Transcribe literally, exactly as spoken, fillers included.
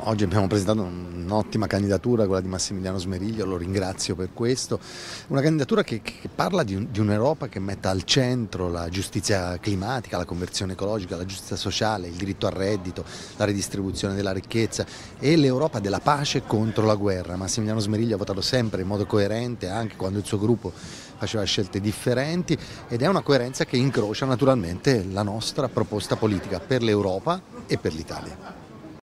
Oggi abbiamo presentato un'ottima candidatura, quella di Massimiliano Smeriglio, lo ringrazio per questo. Una candidatura che, che parla di, un, di un'Europa che metta al centro la giustizia climatica, la conversione ecologica, la giustizia sociale, il diritto al reddito, la redistribuzione della ricchezza e l'Europa della pace contro la guerra. Massimiliano Smeriglio ha votato sempre in modo coerente, anche quando il suo gruppo faceva scelte differenti, ed è una coerenza che incrocia naturalmente la nostra proposta politica per l'Europa e per l'Italia.